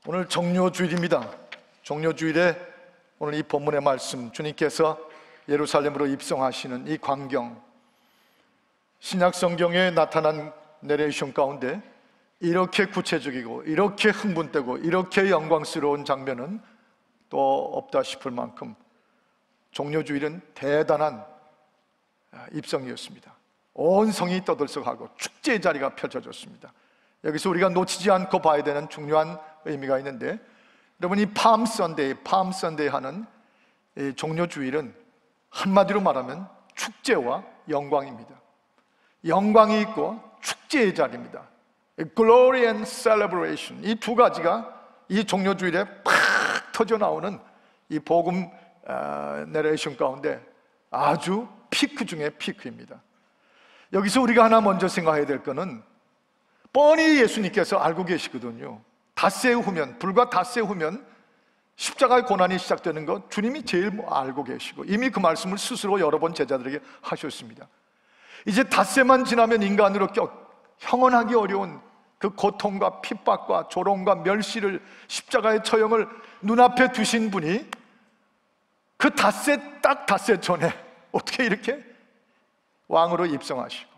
오늘 종료주일입니다. 종료주일에 오늘 이 본문의 말씀, 주님께서 예루살렘으로 입성하시는 이 광경, 신약 성경에 나타난 내레이션 가운데 이렇게 구체적이고 이렇게 흥분되고 이렇게 영광스러운 장면은 또 없다 싶을 만큼 종료주일은 대단한 입성이었습니다. 온 성이 떠들썩하고 축제의 자리가 펼쳐졌습니다. 여기서 우리가 놓치지 않고 봐야 되는 중요한 의미가 있는데, 여러분, 이 팜 선데이 하는 이 종료주일은 한마디로 말하면 축제와 영광입니다. 영광이 있고 축제의 자리입니다. Glory and Celebration, 이 두 가지가 이 종료주일에 팍 터져 나오는 이 복음 내레이션 가운데 아주 피크 중에 피크입니다. 여기서 우리가 하나 먼저 생각해야 될 거는 뻔히 예수님께서 알고 계시거든요. 닷새 후면, 불과 닷새 후면 십자가의 고난이 시작되는 것 주님이 제일 알고 계시고 이미 그 말씀을 스스로 여러 번 제자들에게 하셨습니다. 이제 닷새만 지나면 인간으로 형언하기 어려운 그 고통과 핍박과 조롱과 멸시를, 십자가의 처형을 눈앞에 두신 분이 그 닷새 전에 어떻게 이렇게 왕으로 입성하시고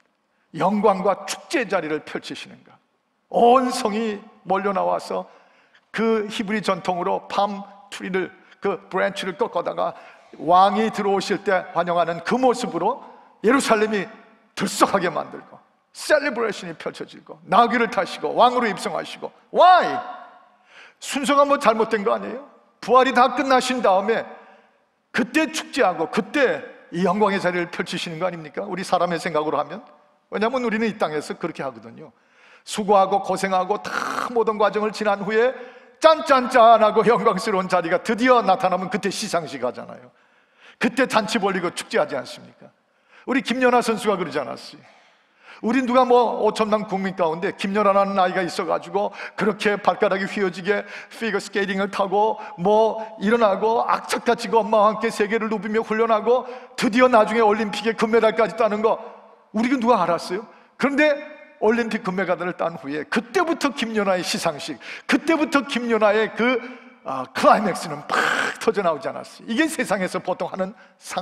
영광과 축제 자리를 펼치시는가? 온 성이 몰려 나와서 그 히브리 전통으로 팜 트리를, 그 브랜치를 꺾어다가 왕이 들어오실 때 환영하는 그 모습으로 예루살렘이 들썩하게 만들고 셀리브레이션이 펼쳐지고 나귀를 타시고 왕으로 입성하시고. Why? 순서가 뭐 잘못된 거 아니에요? 부활이 다 끝나신 다음에 그때 축제하고 그때 이 영광의 자리를 펼치시는 거 아닙니까? 우리 사람의 생각으로 하면. 왜냐하면 우리는 이 땅에서 그렇게 하거든요. 수고하고 고생하고 다 모든 과정을 지난 후에 짠짠짠하고 영광스러운 자리가 드디어 나타나면 그때 시상식 하잖아요. 그때 잔치 벌리고 축제하지 않습니까? 우리 김연아 선수가 그러지 않았어요? 우리 누가 뭐 5천만 국민 가운데 김연아라는 아이가 있어가지고 그렇게 발가락이 휘어지게 피겨 스케이팅을 타고 뭐 일어나고 악착같이 엄마와 함께 세계를 누비며 훈련하고 드디어 나중에 올림픽에 금메달까지 따는 거 우리가 누가 알았어요? 그런데 올림픽 금메달을 딴 후에 그때부터 김연아의 시상식, 그때부터 김연아의 그 클라이맥스는 팍 터져 나오지 않았어요. 이게 세상에서 보통 하는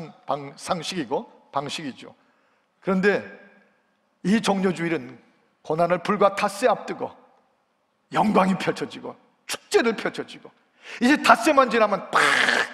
상식이고 방식이죠. 그런데 이 종료주일은 고난을 불과 닷새 앞두고 영광이 펼쳐지고 축제를 펼쳐지고 이제 닷새만 지나면 팍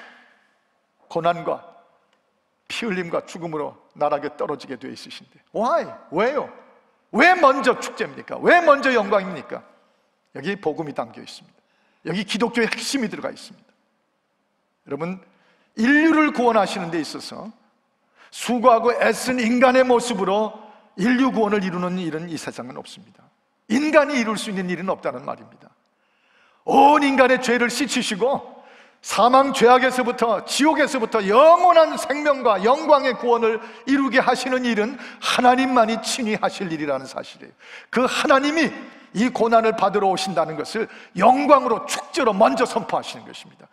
고난과 피 흘림과 죽음으로 나락에 떨어지게 되어 있으신데, Why? 왜요? 왜 먼저 축제입니까? 왜 먼저 영광입니까? 여기 복음이 담겨 있습니다. 여기 기독교의 핵심이 들어가 있습니다. 여러분, 인류를 구원하시는 데 있어서 수고하고 애쓴 인간의 모습으로 인류 구원을 이루는 일은 이 세상은 없습니다. 인간이 이룰 수 있는 일은 없다는 말입니다. 온 인간의 죄를 씻으시고 사망 죄악에서부터 지옥에서부터 영원한 생명과 영광의 구원을 이루게 하시는 일은 하나님만이 친히 하실 일이라는 사실이에요. 그 하나님이 이 고난을 받으러 오신다는 것을 영광으로 축제로 먼저 선포하시는 것입니다.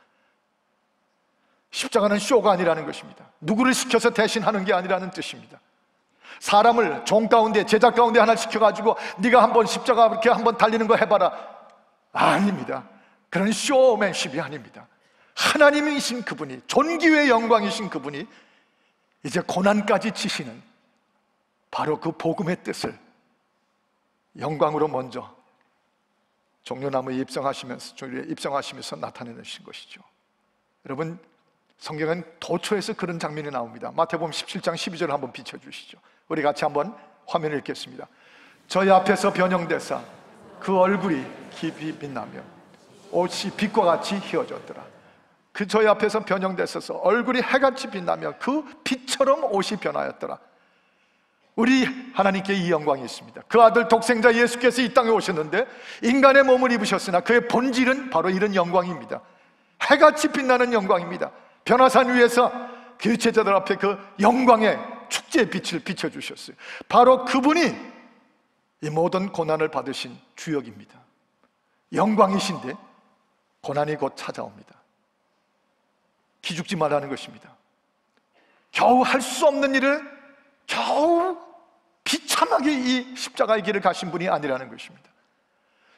십자가는 쇼가 아니라는 것입니다. 누구를 시켜서 대신하는 게 아니라는 뜻입니다. 사람을 종 가운데, 제자 가운데 하나 시켜가지고 네가 한번 십자가 이렇게 한번 달리는 거 해봐라, 아닙니다. 그런 쇼맨십이 아닙니다. 하나님이신 그분이, 존귀의 영광이신 그분이 이제 고난까지 지시는 바로 그 복음의 뜻을 영광으로 먼저 종려나무에 입성하시면서 나타내신 것이죠. 여러분, 성경은 도처에서 그런 장면이 나옵니다. 마태복음 17장 12절을 한번 비춰주시죠. 우리 같이 한번 화면을 읽겠습니다. 저희 앞에서 변형되사 그 얼굴이 깊이 빛나며 옷이 빛과 같이 휘어졌더라. 그 저희 앞에서 변형됐어서 얼굴이 해같이 빛나며 그 빛처럼 옷이 변하였더라. 우리 하나님께 이 영광이 있습니다. 그 아들 독생자 예수께서 이 땅에 오셨는데 인간의 몸을 입으셨으나 그의 본질은 바로 이런 영광입니다. 해같이 빛나는 영광입니다. 변화산 위에서 그 제자들 앞에 그 영광의 축제의 빛을 비춰주셨어요. 바로 그분이 이 모든 고난을 받으신 주역입니다. 영광이신데 고난이 곧 찾아옵니다. 기죽지 말라는 것입니다. 겨우 할 수 없는 일을 겨우 비참하게 이 십자가의 길을 가신 분이 아니라는 것입니다.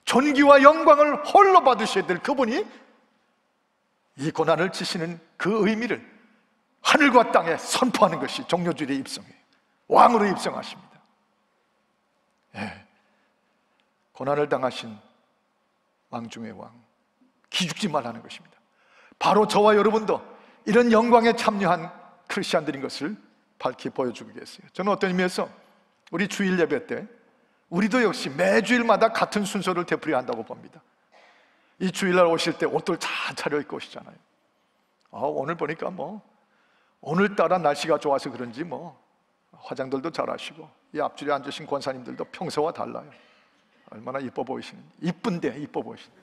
존귀와 영광을 홀로 받으셔야 될 그분이 이 고난을 지시는 그 의미를 하늘과 땅에 선포하는 것이 종료주일의 입성이에요. 왕으로 입성하십니다. 예. 고난을 당하신 왕 중의 왕, 기죽지 말라는 것입니다. 바로 저와 여러분도 이런 영광에 참여한 크리스찬들인 것을 밝히 보여주겠어요. 저는 어떤 의미에서 우리 주일 예배 때 우리도 역시 매주일마다 같은 순서를 되풀이해야 한다고 봅니다. 이 주일날 오실 때 옷들 잘 차려입고 오시잖아요. 오늘 보니까 오늘따라 날씨가 좋아서 그런지 화장들도 잘하시고, 이 앞줄에 앉으신 권사님들도 평소와 달라요. 얼마나 이뻐 보이시는지. 이쁜데 이뻐 보이시는.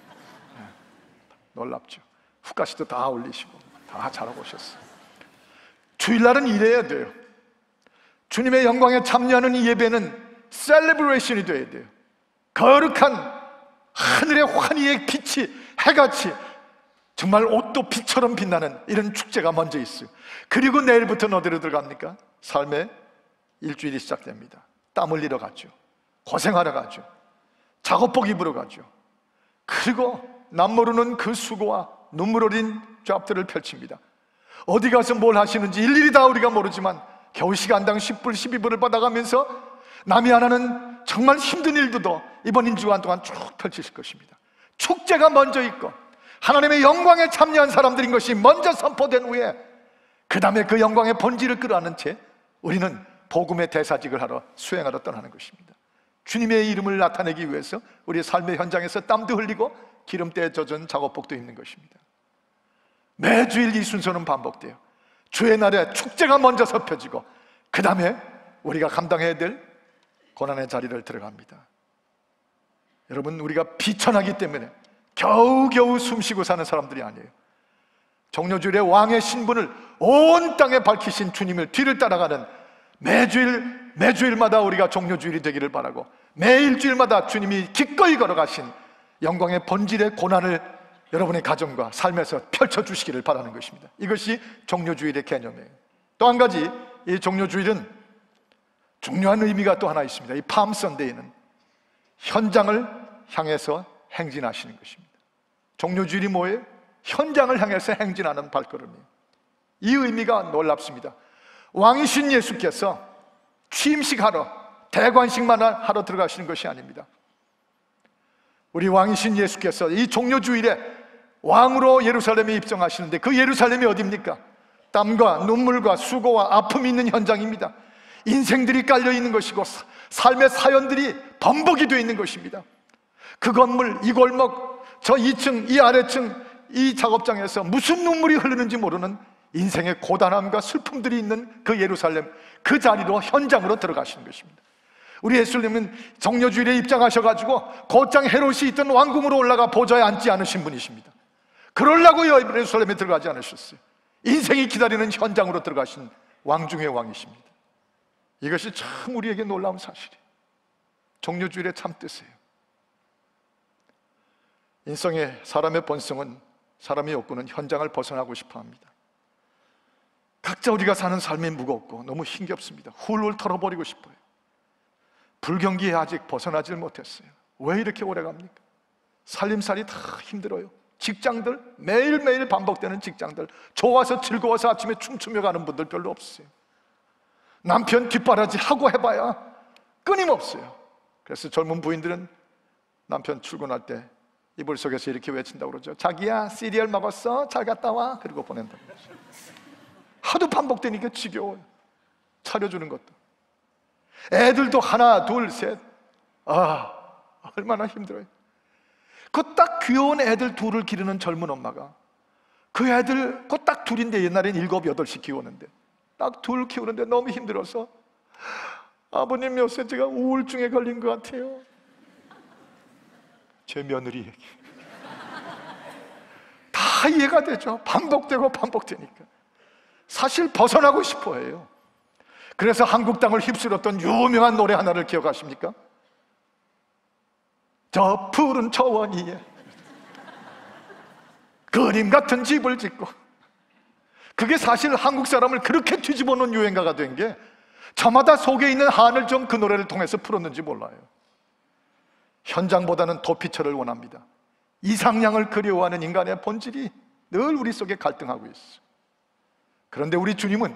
놀랍죠. 훅가시도 다 올리시고 다 잘하고 오셨어요. 주일날은 이래야 돼요. 주님의 영광에 참여하는 이 예배는 셀레브레이션이 돼야 돼요. 거룩한 하늘의 환희의 빛이 해같이 정말 옷도 빛처럼 빛나는 이런 축제가 먼저 있어요. 그리고 내일부터는 어디로 들어갑니까? 삶의 일주일이 시작됩니다. 땀 흘리러 가죠. 고생하러 가죠. 작업복 입으러 가죠. 그리고 남모르는 그 수고와 눈물 어린 잡들을 펼칩니다. 어디 가서 뭘 하시는지 일일이 다 우리가 모르지만 겨우 시간당 10불, 12불을 받아가면서 남이 안 하는 정말 힘든 일도 이번 인주간 동안 쭉 펼치실 것입니다. 축제가 먼저 있고 하나님의 영광에 참여한 사람들인 것이 먼저 선포된 후에 그 다음에 그 영광의 본질을 끌어안은 채 우리는 복음의 대사직을 하러 수행하러 떠나는 것입니다. 주님의 이름을 나타내기 위해서 우리의 삶의 현장에서 땀도 흘리고 기름때에 젖은 작업복도 입는 것입니다. 매주일 이 순서는 반복돼요. 주의 날에 축제가 먼저 펴지고 그 다음에 우리가 감당해야 될 고난의 자리를 들어갑니다. 여러분, 우리가 비천하기 때문에 겨우겨우 숨쉬고 사는 사람들이 아니에요. 종료주일의 왕의 신분을 온 땅에 밝히신 주님을 뒤를 따라가는 매주일마다 우리가 종료주일이 되기를 바라고, 매일주일마다 주님이 기꺼이 걸어가신 영광의 본질의 고난을 여러분의 가정과 삶에서 펼쳐주시기를 바라는 것입니다. 이것이 종료주일의 개념이에요. 또 한 가지, 이 종료주일은 중요한 의미가 또 하나 있습니다. 이 팜 선데이는 현장을 향해서 행진하시는 것입니다. 종료주일이 뭐예요? 현장을 향해서 행진하는 발걸음이에요. 이 의미가 놀랍습니다. 왕이신 예수께서 취임식하러, 대관식만 하러 들어가시는 것이 아닙니다. 우리 왕이신 예수께서 이 종료주일에 왕으로 예루살렘에 입성하시는데 그 예루살렘이 어디입니까? 땀과 눈물과 수고와 아픔이 있는 현장입니다. 인생들이 깔려있는 것이고 삶의 사연들이 범벅이 되어 있는 것입니다. 그 건물, 이 골목, 저 2층, 이 아래층, 이 작업장에서 무슨 눈물이 흐르는지 모르는 인생의 고단함과 슬픔들이 있는 그 예루살렘, 그 자리로, 현장으로 들어가시는 것입니다. 우리 예수님은 종료주일에 입장하셔가지고 곧장 헤롯이 있던 왕궁으로 올라가 보좌에 앉지 않으신 분이십니다. 그러려고 예루살렘에 들어가지 않으셨어요. 인생이 기다리는 현장으로 들어가신 왕 중의 왕이십니다. 이것이 참 우리에게 놀라운 사실이에요. 종료주일의 참 뜻이에요. 인생의 사람의 본성은, 사람의 욕구는 현장을 벗어나고 싶어 합니다. 각자 우리가 사는 삶이 무겁고 너무 힘겹습니다. 훌훌 털어버리고 싶어요. 불경기에 아직 벗어나질 못했어요. 왜 이렇게 오래 갑니까? 살림살이 다 힘들어요. 직장들, 매일매일 반복되는 직장들, 좋아서 즐거워서 아침에 춤추며 가는 분들 별로 없어요. 남편 뒷바라지 하고 해봐야 끊임없어요. 그래서 젊은 부인들은 남편 출근할 때 이불 속에서 이렇게 외친다고 그러죠. 자기야, 시리얼 먹었어? 잘 갔다 와. 그리고 보낸다고 그러죠. 하도 반복되니까 지겨워요. 차려주는 것도. 애들도 하나, 둘, 셋. 얼마나 힘들어요. 그 딱 귀여운 애들 둘을 기르는 젊은 엄마가, 그 애들 그 딱 둘인데 옛날엔 7, 8씩 키우는데 딱 둘 키우는데 너무 힘들어서 아버님 요새 제가 우울증에 걸린 것 같아요. 제 며느리에게 다 이해가 되죠. 반복되고 반복되니까 사실 벗어나고 싶어 해요. 그래서 한국 땅을 휩쓸었던 유명한 노래 하나를 기억하십니까? 저 푸른 초원 위에 그림 같은 집을 짓고. 그게 사실 한국 사람을 그렇게 뒤집어 놓은 유행가가 된 게 저마다 속에 있는 한을 좀 그 노래를 통해서 풀었는지 몰라요. 현장보다는 도피처를 원합니다. 이상향을 그리워하는 인간의 본질이 늘 우리 속에 갈등하고 있어요. 그런데 우리 주님은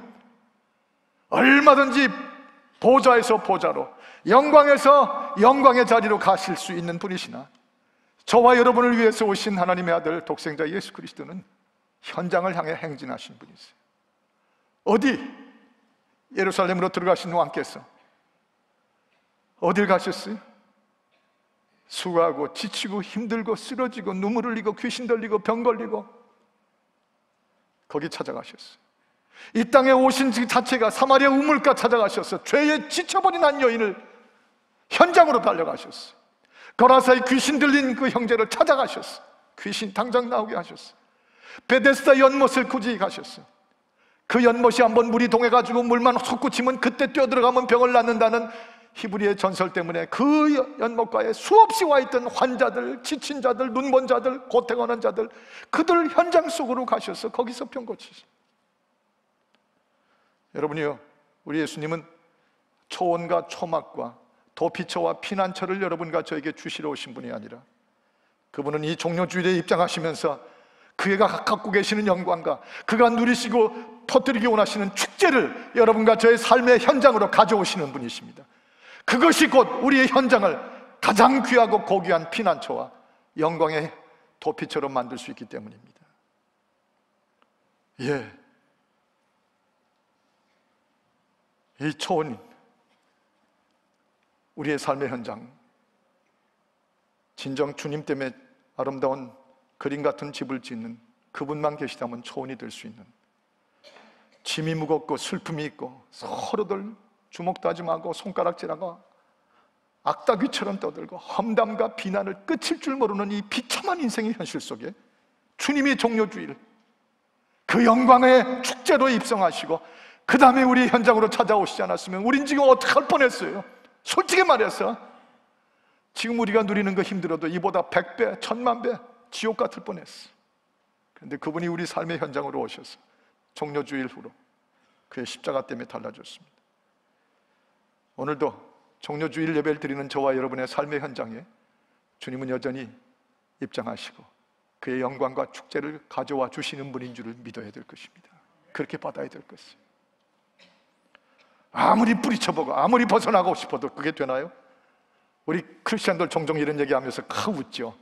얼마든지 보좌에서 보좌로, 영광에서 영광의 자리로 가실 수 있는 분이시나, 저와 여러분을 위해서 오신 하나님의 아들 독생자 예수 그리스도는 현장을 향해 행진하신 분이세요. 어디? 예루살렘으로 들어가신 왕께서 어딜 가셨어요? 수고하고 지치고 힘들고 쓰러지고 눈물 흘리고 귀신 들리고 병 걸리고 거기 찾아가셨어요. 이 땅에 오신 그 자체가 사마리아 우물가 찾아가셔서 죄에 지쳐버린 한 여인을 현장으로 달려가셨어요. 거라사의 귀신 들린 그 형제를 찾아가셨어요. 귀신 당장 나오게 하셨어요. 베데스다 연못을 굳이 가셨어요. 그 연못이 한번 물이 동해가지고 물만 솟구치면 그때 뛰어들어가면 병을 낫는다는 히브리의 전설 때문에 그 연못가에 수없이 와있던 환자들, 지친 자들, 눈먼 자들, 고통하는 자들, 그들 현장 속으로 가셔서 거기서 병 고치시. 여러분이요, 우리 예수님은 초원과 초막과 도피처와 피난처를 여러분과 저에게 주시러 오신 분이 아니라, 그분은 이 종료주일에 입장하시면서 그가 갖고 계시는 영광과 그가 누리시고 퍼뜨리기 원하시는 축제를 여러분과 저의 삶의 현장으로 가져오시는 분이십니다. 그것이 곧 우리의 현장을 가장 귀하고 고귀한 피난처와 영광의 도피처로 만들 수 있기 때문입니다. 예, 이 초원, 우리의 삶의 현장, 진정 주님 때문에 아름다운 그림 같은 집을 짓는 그분만 계시다면 초원이 될 수 있는, 짐이 무겁고 슬픔이 있고 서로들 주먹도 하지 말고 손가락질하고 악다귀처럼 떠들고 험담과 비난을 끝일 줄 모르는 이 비참한 인생의 현실 속에 주님이 종료주일 그 영광의 축제로 입성하시고 그 다음에 우리 현장으로 찾아오시지 않았으면 우린 지금 어떡할 뻔했어요. 솔직히 말해서 지금 우리가 누리는 거 힘들어도 이보다 100배, 1000만 배 지옥 같을 뻔했어. 그런데 그분이 우리 삶의 현장으로 오셔서 종료주일 후로 그의 십자가 때문에 달라졌습니다. 오늘도 종료주일 예배를 드리는 저와 여러분의 삶의 현장에 주님은 여전히 입장하시고 그의 영광과 축제를 가져와 주시는 분인 줄을 믿어야 될 것입니다. 그렇게 받아야 될 것이에요. 아무리 뿌리쳐보고 아무리 벗어나고 싶어도 그게 되나요? 우리 크리스천들 종종 이런 얘기하면서 웃죠.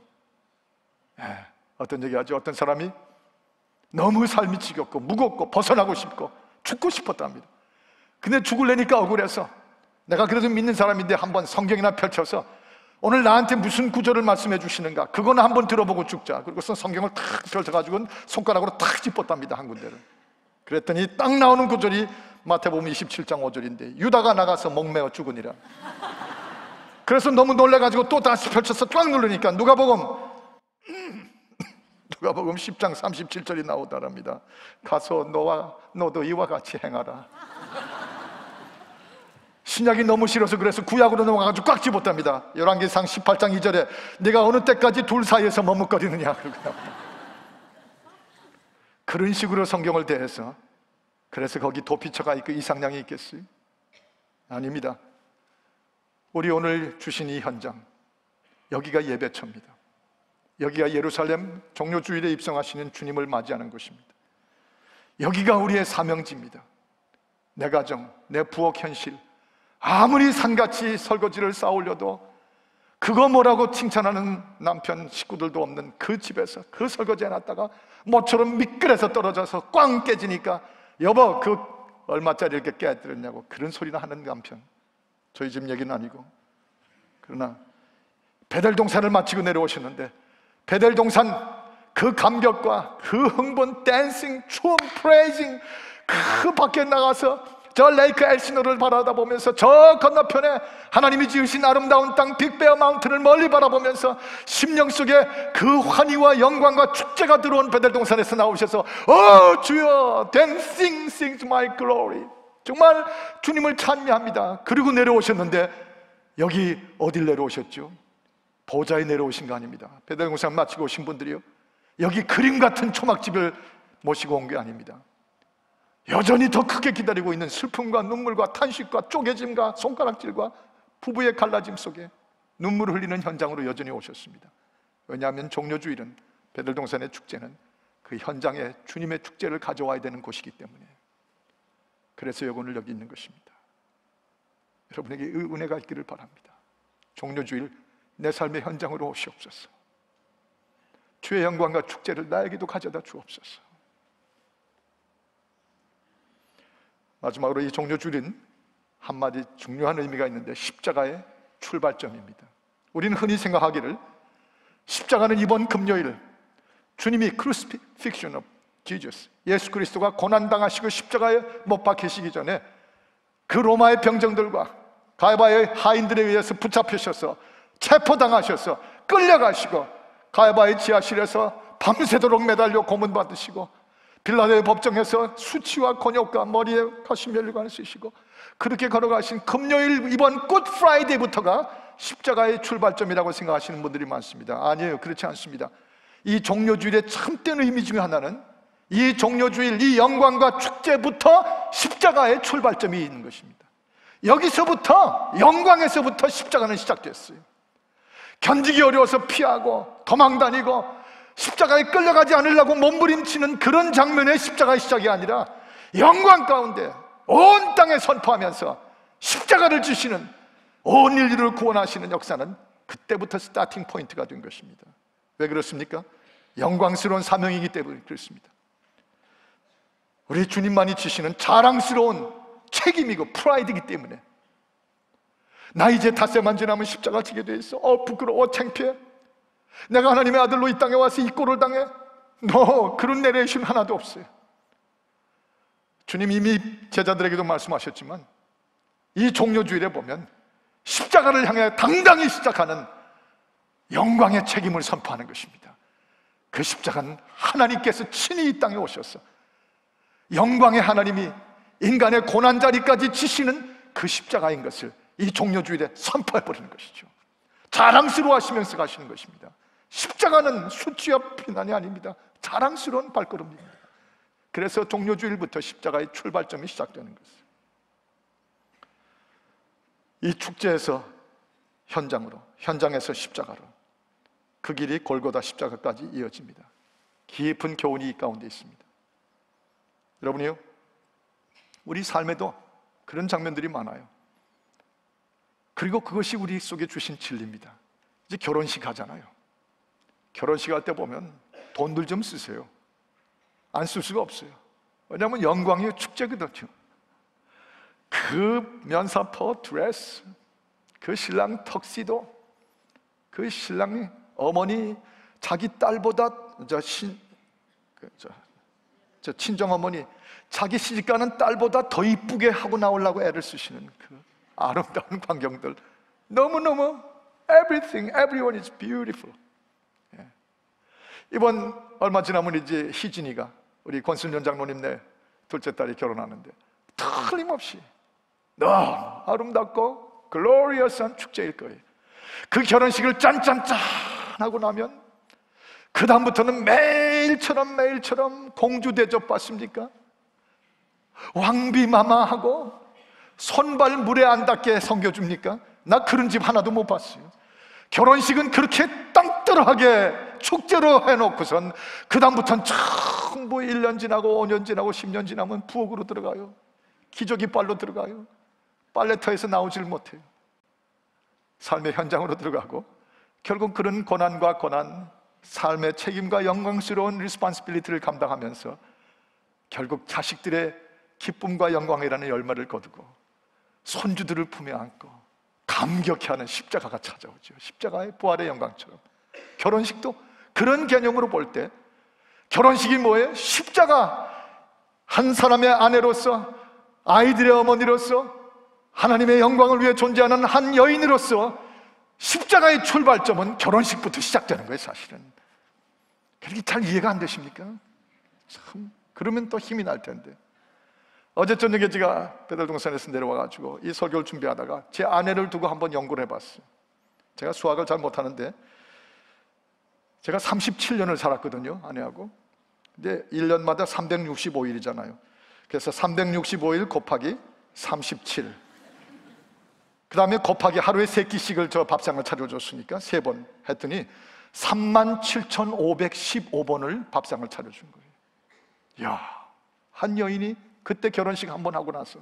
어떤 얘기하죠? 어떤 사람이 너무 삶이 지겹고 무겁고 벗어나고 싶고 죽고 싶었답니다. 근데 죽을래니까 억울해서 내가 그래도 믿는 사람인데 한번 성경이나 펼쳐서 오늘 나한테 무슨 구절을 말씀해 주시는가 그거는 한번 들어보고 죽자. 그리고서 성경을 탁 펼쳐가지고 손가락으로 탁 짚었답니다. 한 군데를. 그랬더니 딱 나오는 구절이 마태복음 27장 5절인데 유다가 나가서 목매어 죽으니라. 그래서 너무 놀라가지고 또 다시 펼쳐서 쫙 누르니까 누가복음 10장 37절이 나오더랍니다. 가서 너도 이와 같이 행하라. 신약이 너무 싫어서 그래서 구약으로 넘어가가지고 꽉 집었답니다. 열왕기상 18장 2절에 내가 어느 때까지 둘 사이에서 머뭇거리느냐. 그런 식으로 성경을 대해서 그래서 거기 도피처가 있고 이상향이 있겠어요? 아닙니다. 우리 오늘 주신 이 현장, 여기가 예배처입니다. 여기가 예루살렘 종료주일에 입성하시는 주님을 맞이하는 곳입니다. 여기가 우리의 사명지입니다. 내 가정, 내 부엌 현실, 아무리 산같이 설거지를 쌓으려도 그거 뭐라고 칭찬하는 남편 식구들도 없는 그 집에서 그 설거지 해놨다가 모처럼 미끌에서 떨어져서 꽝 깨지니까 여보 그 얼마짜리 이렇게 깨뜨렸냐고 그런 소리나 하는 남편. 저희 집 얘기는 아니고. 그러나 베델동산을 마치고 내려오셨는데 베델동산 그 감격과 그 흥분, 댄싱, 춤, 프레이징 그 밖에 나가서 저 레이크 엘시노를 바라보면서 저 건너편에 하나님이 지으신 아름다운 땅 빅베어 마운틴을 멀리 바라보면서 심령 속에 그 환희와 영광과 축제가 들어온 베델동산에서 나오셔서 주여 then sing my glory 정말 주님을 찬미합니다. 그리고 내려오셨는데 여기 어딜 내려오셨죠? 보좌에 내려오신 거 아닙니다. 베델동산 마치고 오신 분들이요 여기 그림 같은 초막집을 모시고 온 게 아닙니다. 여전히 더 크게 기다리고 있는 슬픔과 눈물과 탄식과 쪼개짐과 손가락질과 부부의 갈라짐 속에 눈물을 흘리는 현장으로 여전히 오셨습니다. 왜냐하면 종려주일은, 베들동산의 축제는 그 현장에 주님의 축제를 가져와야 되는 곳이기 때문에, 그래서 오늘 여기 있는 것입니다. 여러분에게 은혜가 있기를 바랍니다. 종려주일 내 삶의 현장으로 오시옵소서. 주의 영광과 축제를 나에게도 가져다 주옵소서. 마지막으로 이 종려주일은 한마디 중요한 의미가 있는데, 십자가의 출발점입니다. 우리는 흔히 생각하기를 십자가는 이번 금요일 주님이 crucifixion of Jesus, 예수 그리스도가 고난당하시고 십자가에 못 박히시기 전에 그 로마의 병정들과 가야바의 하인들에 의해서 붙잡히셔서 체포당하셔서 끌려가시고 가야바의 지하실에서 밤새도록 매달려 고문받으시고 빌라도의 법정에서 수치와 곤욕과 머리에 가시면류관을 쓰시고 그렇게 걸어가신 금요일, 이번 굿 프라이데이부터가 십자가의 출발점이라고 생각하시는 분들이 많습니다. 아니에요, 그렇지 않습니다. 이 종려주일의 참된 의미 중에 하나는 이 종려주일, 이 영광과 축제부터 십자가의 출발점이 있는 것입니다. 여기서부터, 영광에서부터 십자가는 시작됐어요. 견디기 어려워서 피하고 도망다니고 십자가에 끌려가지 않으려고 몸부림치는 그런 장면의 십자가의 시작이 아니라 영광 가운데 온 땅에 선포하면서 십자가를 주시는, 온 인류를 구원하시는 역사는 그때부터 스타팅 포인트가 된 것입니다. 왜 그렇습니까? 영광스러운 사명이기 때문에 그렇습니다. 우리 주님만이 지시는 자랑스러운 책임이고 프라이드이기 때문에, 나 이제 닷새만 지나면 십자가 지게 돼 있어, 부끄러워, 창피해, 내가 하나님의 아들로 이 땅에 와서 이 꼴을 당해. 그런 내레이션 하나도 없어요. 주님 이미 제자들에게도 말씀하셨지만 이 종려주일에 보면 십자가를 향해 당당히 시작하는 영광의 책임을 선포하는 것입니다. 그 십자가는 하나님께서 친히 이 땅에 오셔서 영광의 하나님이 인간의 고난자리까지 지시는 그 십자가인 것을 이 종려주일에 선포해버리는 것이죠. 자랑스러워 하시면서 가시는 것입니다. 십자가는 수치와 비난이 아닙니다. 자랑스러운 발걸음입니다. 그래서 종려주일부터 십자가의 출발점이 시작되는 것이에요. 이 축제에서 현장으로, 현장에서 십자가로, 그 길이 골고다 십자가까지 이어집니다. 깊은 교훈이 이 가운데 있습니다. 여러분이요, 우리 삶에도 그런 장면들이 많아요. 그리고 그것이 우리 속에 주신 진리입니다. 이제 결혼식 하잖아요. 결혼식 할 때 보면 돈들 좀 쓰세요. 안 쓸 수가 없어요. 왜냐하면 영광의 축제거든요. 그 면사포 드레스, 그 신랑 턱시도, 그 신랑이 어머니 자기 딸보다 친정어머니 자기 시집가는 딸보다 더 이쁘게 하고 나오려고 애를 쓰시는 그 아름다운 광경들, 너무너무 everyone is beautiful. 이번 얼마 지나면 이제 희진이가, 우리 권순련 장로님 둘째 딸이 결혼하는데 틀림없이 너무 아름답고 글로리어스한 축제일 거예요. 그 결혼식을 짠짠짠 하고 나면 그 다음부터는 매일처럼 공주 대접 받습니까? 왕비마마하고 손발 물에 안 닿게 섬겨줍니까? 나 그런 집 하나도 못 봤어요. 결혼식은 그렇게 땅떠러하게 축제로 해놓고선 그 다음부터는 전부 1년 지나고 5년 지나고 10년 지나면 부엌으로 들어가요. 기저귀 빨로 들어가요. 빨래터에서 나오질 못해요. 삶의 현장으로 들어가고 결국 그런 고난과 고난, 삶의 책임과 영광스러운 리스폰시빌리티를 감당하면서 결국 자식들의 기쁨과 영광이라는 열매를 거두고 손주들을 품에 안고 감격해하는 십자가가 찾아오죠. 십자가의 부활의 영광처럼 결혼식도 그런 개념으로 볼 때 결혼식이 뭐예요? 십자가, 한 사람의 아내로서, 아이들의 어머니로서, 하나님의 영광을 위해 존재하는 한 여인으로서 십자가의 출발점은 결혼식부터 시작되는 거예요. 사실은 그렇게 잘 이해가 안 되십니까? 참, 그러면 또 힘이 날 텐데. 어제 저녁에 제가 베들동산에서 내려와가지고 이 설교를 준비하다가 제 아내를 두고 한번 연구를 해봤어요. 제가 수학을 잘 못하는데 제가 37년을 살았거든요, 아내하고. 근데 1년마다 365일이잖아요. 그래서 365일 곱하기 37, 그 다음에 곱하기 하루에 3끼씩을 저 밥상을 차려줬으니까 3번 했더니 37,515번을 밥상을 차려준 거예요. 이야, 한 여인이 그때 결혼식 한 번 하고 나서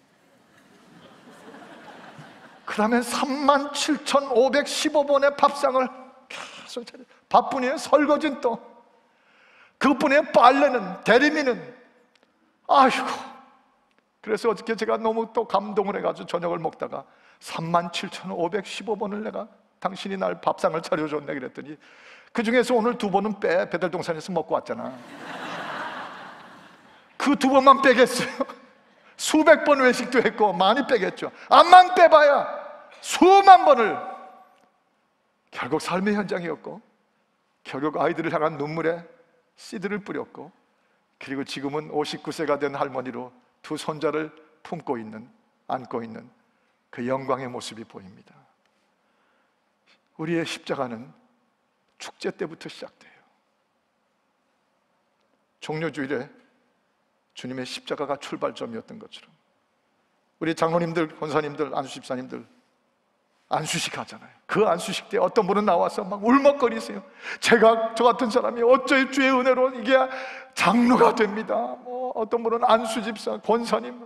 그 다음에 37,515번의 밥상을 계속 차려. 밥뿐이에요. 설거지는 또 그뿐이에요. 빨래는, 대리미는. 아이고, 그래서 어저께 제가 너무 또 감동을 해가지고 저녁을 먹다가 37,515번을 내가 당신이 날 밥상을 차려줬네 그랬더니 그 중에서 오늘 2번은 빼. 배달동산에서 먹고 왔잖아. 그 2번만 빼겠어요? 수백 번 외식도 했고 많이 빼겠죠. 암만 빼봐야 수만 번을. 결국 삶의 현장이었고, 결국 아이들을 향한 눈물에 씨들을 뿌렸고, 그리고 지금은 59세가 된 할머니로 2 손자를 품고 있는, 안고 있는 그 영광의 모습이 보입니다. 우리의 십자가는 축제 때부터 시작돼요. 종료주일에 주님의 십자가가 출발점이었던 것처럼 우리 장로님들, 권사님들, 안수집사님들 안수식 하잖아요. 그 안수식 때 어떤 분은 나와서 막 울먹거리세요. 제가 저 같은 사람이 어째 주의 은혜로 이게 장로가 됩니다. 뭐 어떤 분은 안수집사, 권사님.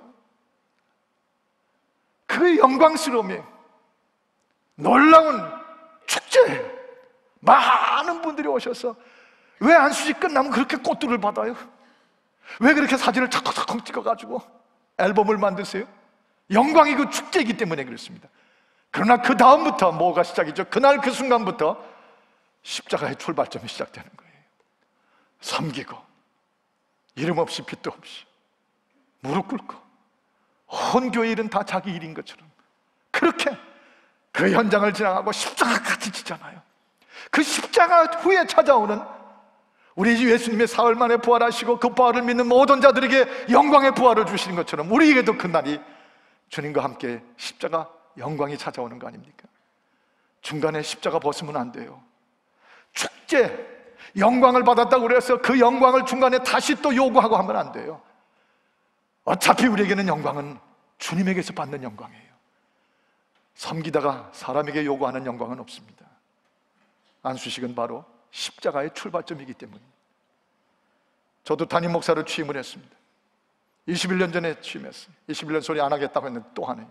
그 영광스러움이 놀라운 축제예요. 많은 분들이 오셔서 왜 안수식 끝나면 그렇게 꽃들을 받아요? 왜 그렇게 사진을 찰칵찰칵 찍어가지고 앨범을 만드세요? 영광이 그 축제이기 때문에 그렇습니다. 그러나 그 다음부터 뭐가 시작이죠? 그날 그 순간부터 십자가의 출발점이 시작되는 거예요. 섬기고 이름 없이 빛도 없이 무릎 꿇고 온 교회 일은 다 자기 일인 것처럼 그렇게 그 현장을 지나가고 십자가 같이 지잖아요. 그 십자가 후에 찾아오는 우리 예수님의 사흘 만에 부활하시고 그 부활을 믿는 모든 자들에게 영광의 부활을 주시는 것처럼 우리에게도 그 날이 주님과 함께 십자가 영광이 찾아오는 거 아닙니까? 중간에 십자가 벗으면 안 돼요. 축제, 영광을 받았다고 그래서 그 영광을 중간에 다시 또 요구하고 하면 안 돼요. 어차피 우리에게는 영광은 주님에게서 받는 영광이에요. 섬기다가 사람에게 요구하는 영광은 없습니다. 안수식은 바로 십자가의 출발점이기 때문입니다. 저도 담임 목사로 취임을 했습니다. 21년 전에 취임했어요. 21년 소리 안 하겠다고 했는데 또 하네요.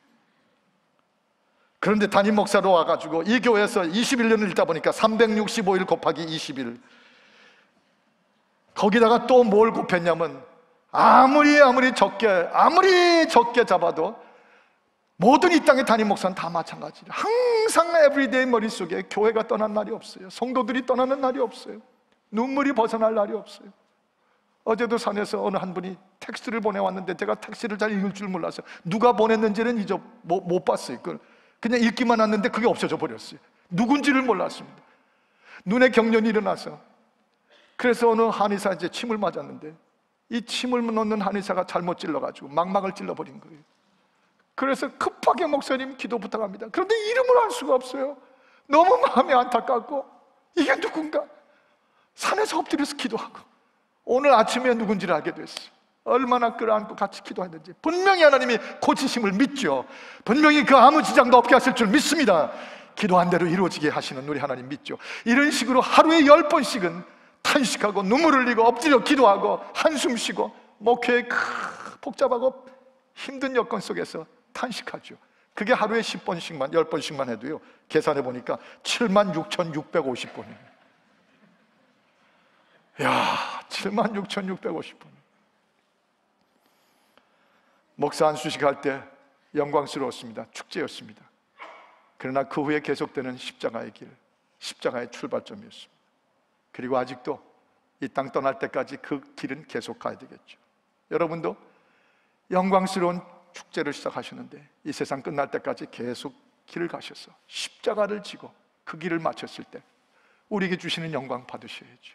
그런데 담임 목사로 와가지고 이 교회에서 21년을 있다 보니까 365일 곱하기 20일, 거기다가 또 뭘 곱했냐면 아무리 적게 잡아도 모든 이 땅의 담임 목사는 다 마찬가지예요. 항상 에브리데이 머릿속에 교회가 떠난 날이 없어요. 성도들이 떠나는 날이 없어요. 눈물이 벗어날 날이 없어요. 어제도 산에서 어느 한 분이 텍스트를 보내왔는데 제가 텍스트를 잘 읽을 줄 몰라서 누가 보냈는지는 못 봤어요. 그냥 읽기만 했는데 그게 없어져 버렸어요. 누군지를 몰랐습니다. 눈에 경련이 일어나서, 그래서 어느 한의사 이제 침을 맞았는데 이 침을 넣는 한의사가 잘못 찔러가지고 망막을 찔러버린 거예요. 그래서 급하게 목사님 기도 부탁합니다. 그런데 이름을 알 수가 없어요. 너무 마음이 안타깝고 이게 누군가. 산에서 엎드려서 기도하고 오늘 아침에 누군지를 알게 됐어요. 얼마나 끌어안고 같이 기도했는지. 분명히 하나님이 고치심을 믿죠. 분명히 그 아무 지장도 없게 하실 줄 믿습니다. 기도한 대로 이루어지게 하시는 우리 하나님 믿죠. 이런 식으로 하루에 10번씩은 탄식하고 눈물 흘리고 엎드려 기도하고 한숨 쉬고 목회의 복잡하고 힘든 여건 속에서 탄식하죠. 그게 하루에 10번씩만 10번씩만 해도요, 계산해 보니까 76,650번이에요. 야, 76,650번. 목사 안수식 할 때 영광스러웠습니다. 축제였습니다. 그러나 그 후에 계속되는 십자가의 길, 십자가의 출발점이었습니다. 그리고 아직도 이 땅 떠날 때까지 그 길은 계속 가야 되겠죠. 여러분도 영광스러운 축제를 시작하셨는데 이 세상 끝날 때까지 계속 길을 가셔서 십자가를 지고 그 길을 마쳤을 때 우리에게 주시는 영광 받으셔야죠.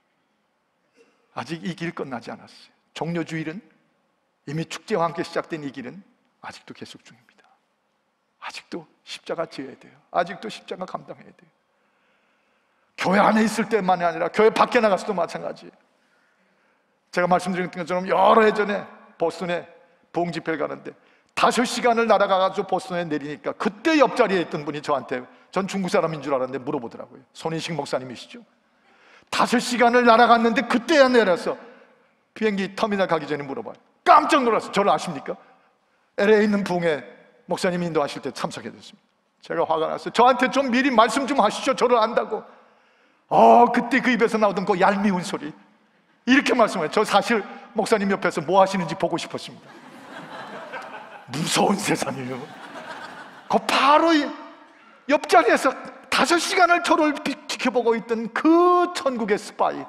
아직 이 길 끝나지 않았어요. 종료주일은 이미 축제와 함께 시작된 이 길은 아직도 계속 중입니다. 아직도 십자가 지어야 돼요. 아직도 십자가 감당해야 돼요. 교회 안에 있을 때만이 아니라 교회 밖에 나가서도 마찬가지예요. 제가 말씀드린 것처럼 여러 해 전에 보스턴에 부흥집회를 가는데 5시간을 날아가가지고 보스턴에 내리니까 그때 옆자리에 있던 분이 저한테, 전 중국 사람인 줄 알았는데 물어보더라고요. 손인식 목사님이시죠? 5시간을 날아갔는데 그때야 내려서 비행기 터미널 가기 전에 물어봐요. 깜짝 놀랐어요. 저를 아십니까? LA에 있는 부흥회 목사님이 인도하실 때 참석해 줬습니다. 제가 화가 났어요. 저한테 좀 미리 말씀 좀 하시죠. 저를 안다고. 그때 그 입에서 나오던 그 얄미운 소리, 이렇게 말씀해요. 저 사실 목사님 옆에서 뭐 하시는지 보고 싶었습니다. 무서운 세상이에요. 그 바로 옆자리에서 5시간을 저를 지켜보고 있던 그 천국의 스파이,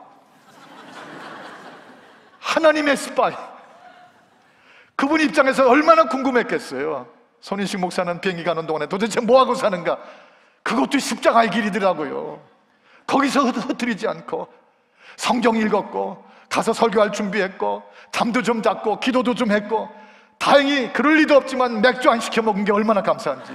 하나님의 스파이, 그분 입장에서 얼마나 궁금했겠어요. 손인식 목사는 비행기 가는 동안에 도대체 뭐하고 사는가? 그것도 십자가의 길이더라고요. 거기서 흐트리지 않고 성경 읽었고, 가서 설교할 준비했고, 잠도 좀 잤고, 기도도 좀 했고, 다행히 그럴 리도 없지만 맥주 안 시켜 먹은 게 얼마나 감사한지.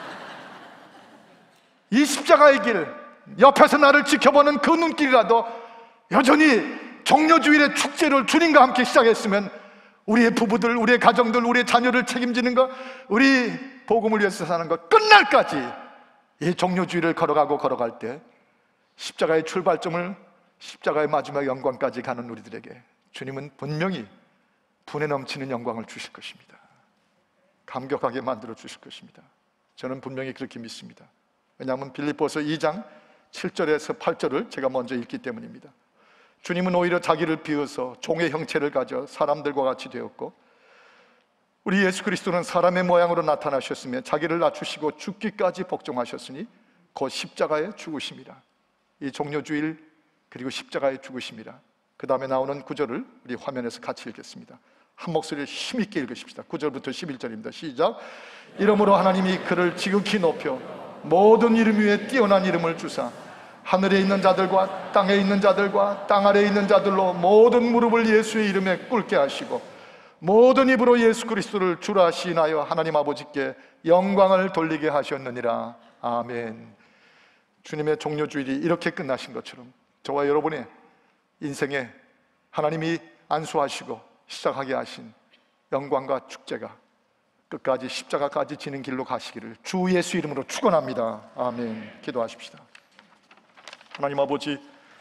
이 십자가의 길, 옆에서 나를 지켜보는 그 눈길이라도 여전히 종려주일의 축제를 주님과 함께 시작했으면 우리의 부부들, 우리의 가정들, 우리의 자녀를 책임지는 것, 우리 복음을 위해서 사는 것 끝날까지 이 종려주일을 걸어갈 때 십자가의 출발점을, 십자가의 마지막 영광까지 가는 우리들에게 주님은 분명히 분에 넘치는 영광을 주실 것입니다. 감격하게 만들어 주실 것입니다. 저는 분명히 그렇게 믿습니다. 왜냐하면 빌립보서 2장 7절에서 8절을 제가 먼저 읽기 때문입니다. 주님은 오히려 자기를 비워서 종의 형체를 가져 사람들과 같이 되었고, 우리 예수 그리스도는 사람의 모양으로 나타나셨으며 자기를 낮추시고 죽기까지 복종하셨으니 곧 십자가에 죽으심이라. 이 종려주일 그리고 십자가에 죽으심이라. 그 다음에 나오는 구절을 우리 화면에서 같이 읽겠습니다. 한 목소리를 힘있게 읽으십시다. 9절부터 11절입니다. 시작. 이러므로 하나님이 그를 지극히 높여 모든 이름 위에 뛰어난 이름을 주사 하늘에 있는 자들과 땅에 있는 자들과 땅 아래에 있는 자들로 모든 무릎을 예수의 이름에 꿇게 하시고 모든 입으로 예수 그리스도를 주라 시인하여 하나님 아버지께 영광을 돌리게 하셨느니라. 아멘. 주님의 종려주일이 이렇게 끝나신 것처럼 저와 여러분의 인생에 하나님이 안수하시고 시작하게 하신 영광과 축제가 끝까지 십자가까지 지는 길로 가시기를 주 예수 이름으로 축원합니다. 아멘. 기도하십시다. 하나님 아버지,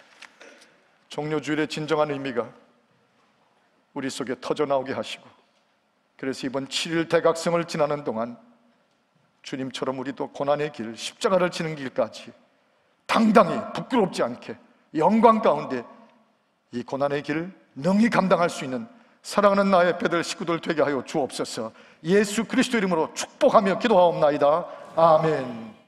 종려주일의 진정한 의미가 우리 속에 터져나오게 하시고, 그래서 이번 7일 대각성을 지나는 동안 주님처럼 우리도 고난의 길, 십자가를 지는 길까지 당당히 부끄럽지 않게 영광 가운데 이 고난의 길을 능히 감당할 수 있는 사랑하는 나의 배들 식구들 되게 하여 주옵소서. 예수 그리스도 이름으로 축복하며 기도하옵나이다. 아멘.